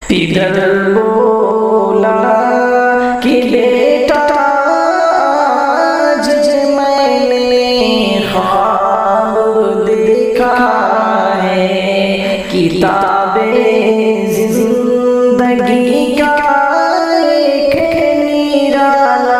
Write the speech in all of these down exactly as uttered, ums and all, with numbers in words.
پدر بولا کہ بیٹا آج میں نے خواب دیکھا ہے، کتاب زندگی کا ایک نرالا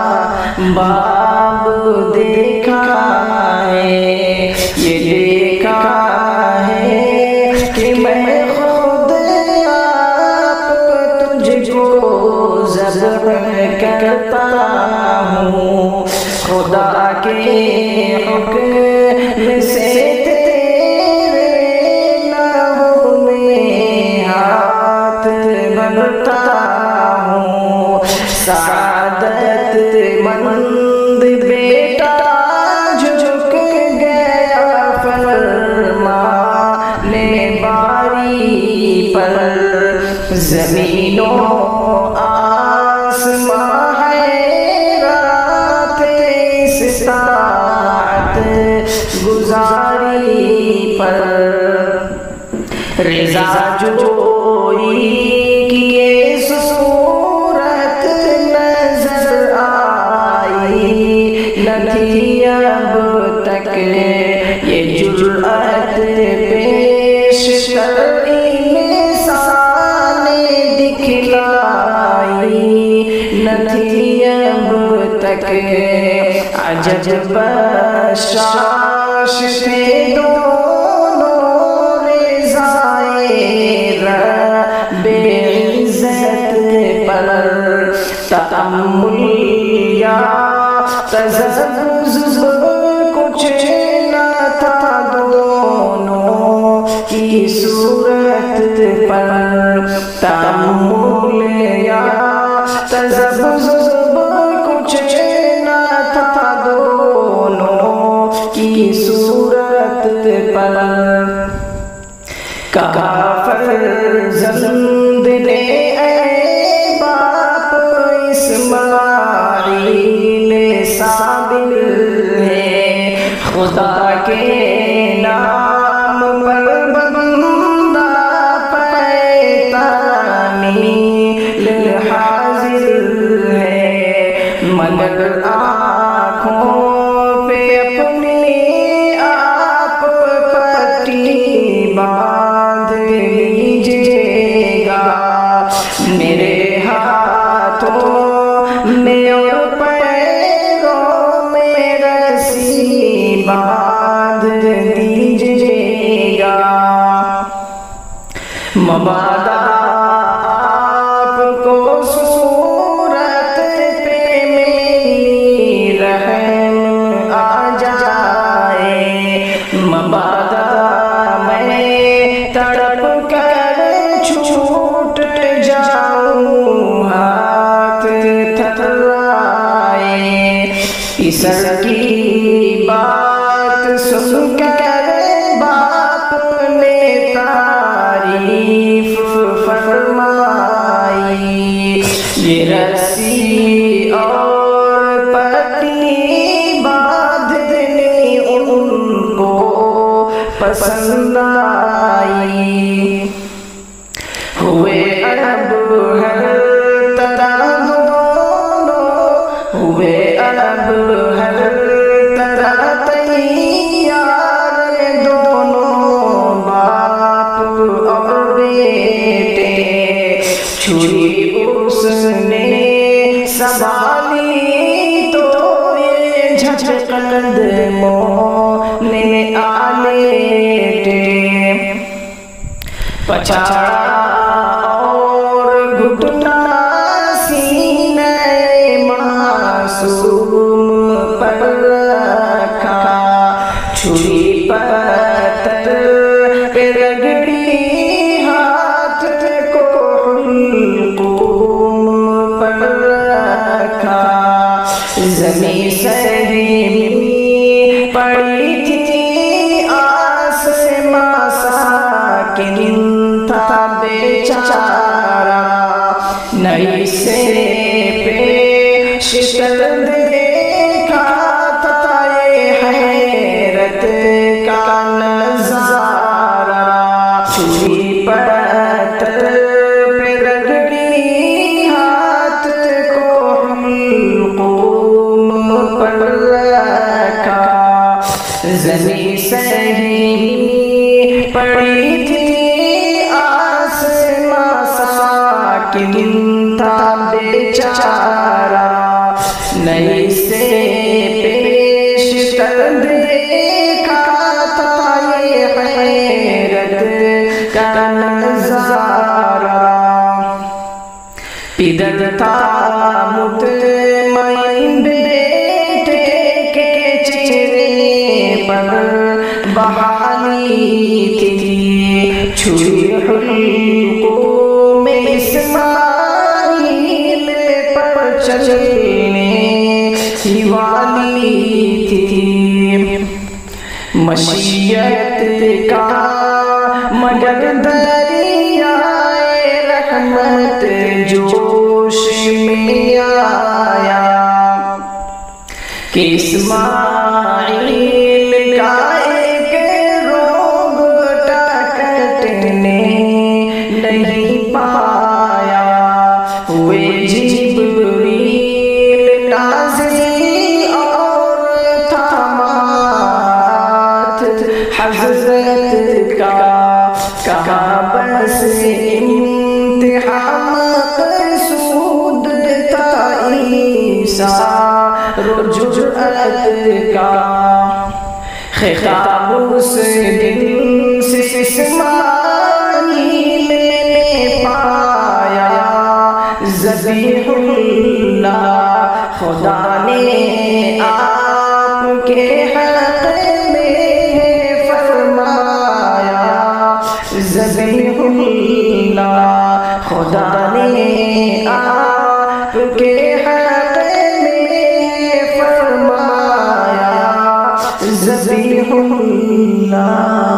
باب دیکھا ہے، یہ دیکھا ہے کہ میں خود آپ تجھ کو ذبح کرتا ہوں، خدا کے حکم سے تیرے لہو میں ہاتھ بنتا ہوں، سعادت مند بیٹا جھک گیا فرمانے باری پر، زمین و آسمان حیرات اس ساعت گزاری پر، رضا جوئی کی یہ صورت نظر آئی نہ تھی اب تک، یہ جرأت پیش کر انسان دکھلائی نہ تھی اب تک، عجب بشاش تھے دونوں رضائے رب عزت پر، تأمل یا تذبذب کچھ نہ تھا دونوں کی صورت پر، تأمل یا تذبذب کچھ نہ تھا دونوں کی صورت پر، کہا فرزند نے اے باپ اسماعیل صابر ہے، خدا کے نام پر بندہ پیتانی حاضر ہے، مگر آنکھوں پہ اپنی آپ پٹی باندھ لیجیے گا، میرے ہاتھوں میں اور پیروں میں رسی باندھ دیجیے گا، مبادا آپ کو صورت پہ میری رحم آ جائے، مبادا میں تڑپ کر چھوٹ جاؤں ہاتھ تھرائے، اسر کی بات سن کر باپ نے تعریف فرمائی، یہ رسی اور پٹی باندھنی ان کو پسند آئی، ہوئے اب ہر طرح دونوں، ہوئے اب ہر طرح تیار دونوں باپ اور بیٹے، چھری اس نے سنبھالی تو یہ جھٹ قدموں نے آ لیٹے، پچھاڑا اور گھٹنا سینے معصوم پر رکھا، چھری پتھر پہ رگڑی ہاتھ کو حلقوم پر رکھا، زمین سہمی پڑی تھی آسماں ساکن تھا بیچارہ، نئی سے پیش کر دیکھا تھا یہ حیرت کا نظارہ، چھری پتھر پدر تھا مطمئن بیٹے کے چہرے پر بحالی تھی، چھری حلقوں میں اسماعیل پر چلنے ہی والی تھی، مشیت کا مگر دریائے رحمت جوش میں آیا کہ اسماعیل کا ایک روبٹا کٹنے نہیں پایا، ہوئے جبریل نازل اور تھامات حضرت کا، کہا بس امتحان مقصود تھا عیسیٰ رجوعت کا، خطاب اس دن سے اسماعیل نے پایا، ذبیح اللہ خدا نے آپ کے حق میں فرمایا، ذبیح اللہ خدا نے آپ کے حق میں فرمایا، ذبیح اللہ